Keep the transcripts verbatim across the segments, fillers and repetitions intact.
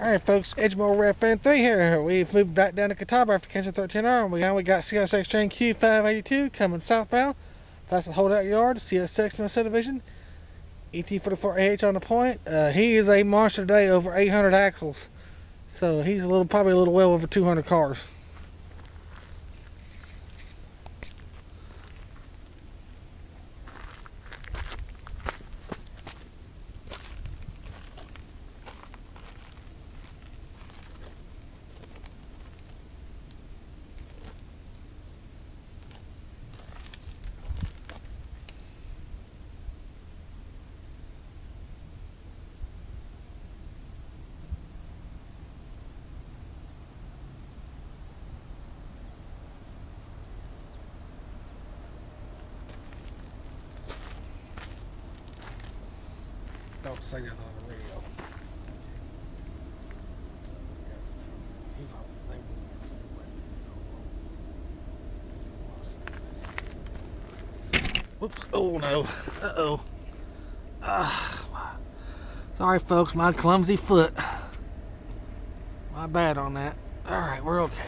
Alright folks, Edgemore Red Fan three here. We've moved back down to Catawba after catching thirteen R, and we now we got C S X train Q five eighty-two coming southbound. Past the holdout yard, C S X Mill Subdivision. E T forty-four A H on the point. Uh, he is a monster today, over eight hundred axles. So he's a little, probably a little well over two hundred cars. Don't say that on the radio. Whoops. Oh no. Uh oh. Ah. Sorry folks, my clumsy foot. My bad on that. Alright, we're okay.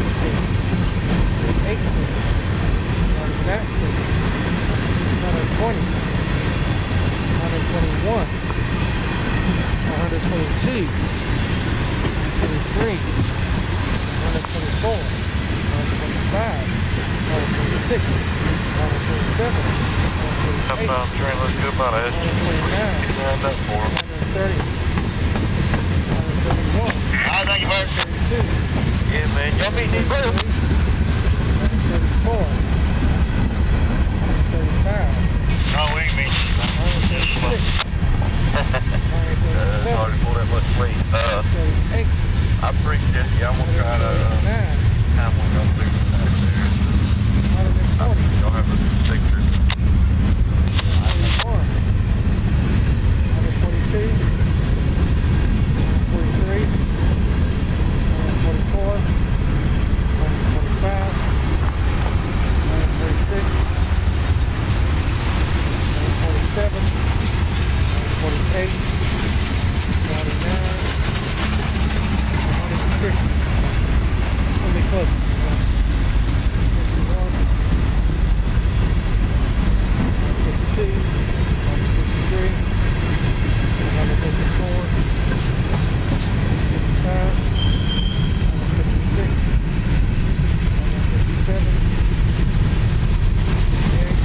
eighteen, eighteen, nineteen, twenty, twenty-one, twenty-two, twenty-three, twenty-four, twenty-five, twenty-six, twenty-seven, twenty-eight, Southbound train, let's go about it. twenty-nine, that for him. thirty, thirty-one, Alright, thank you, bud. thirty-two, Yeah, man. Y'all meet these brothers? thirty-four, thirty-five, No, we ain't meet. thirty-six, Uh, it's hard to pull that much weight. Uh, thirty-eight, I appreciate you. I'm gonna try to, uh, thirty-nine, time when y'all figure it out there. forty, Y'all have a picture. forty-one, forty-two, forty-three, forty-four, forty-five, forty-six, forty-seven, forty-eight, forty-nine, fifty. Let me close. fifty-one, fifty-two, fifty-three, fifty-four, fifty-five, fifty-six, fifty-seven, fifty-eight,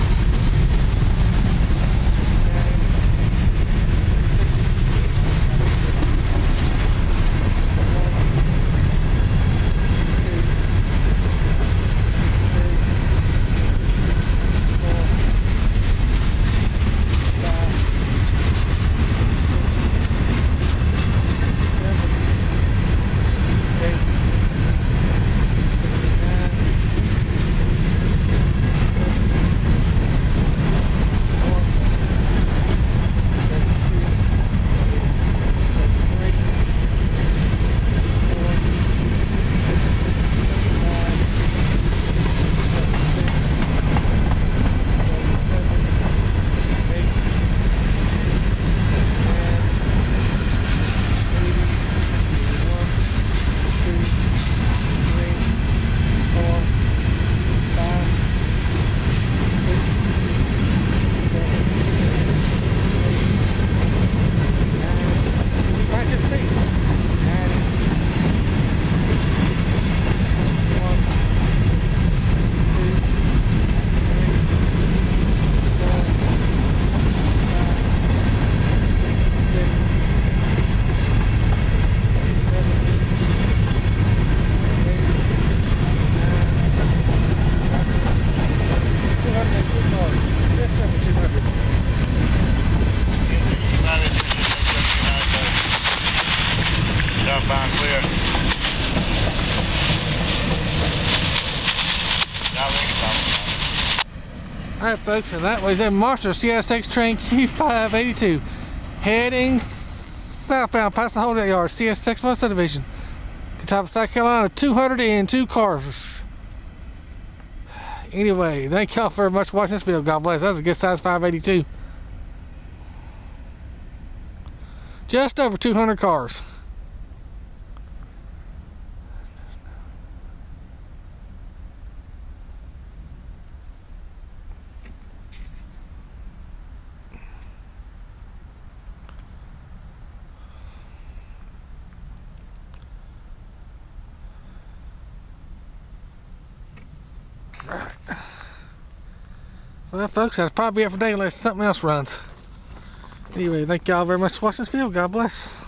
Southbound clear. Alright folks, and that was a Monster C S X train Q five eighty-two heading southbound past the Holdout Yard, C S X subdivision, Catawba, South Carolina, two hundred two cars. Anyway, thank y'all very much for watching this video. God bless. That was a good size five eighty-two. Just over two hundred cars. Right. Well, folks, that's probably it for today unless something else runs. Anyway, thank y'all very much for watching this video. God bless.